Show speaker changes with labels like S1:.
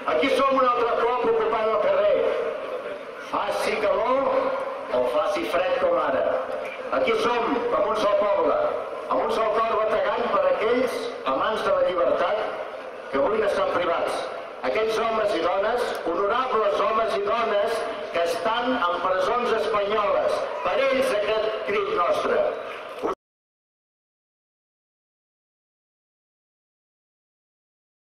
S1: Aquí som un altre cop ocupant el carrer. Faci calor o faci fred com ara. Aquí som com un sol poble, amb un sol cor bategant per aquells amants de la llibertat que avui n'estan privats. Aquells homes i dones, honorables homes i dones, que estan en presons espanyoles. Per ells aquest crit nostre.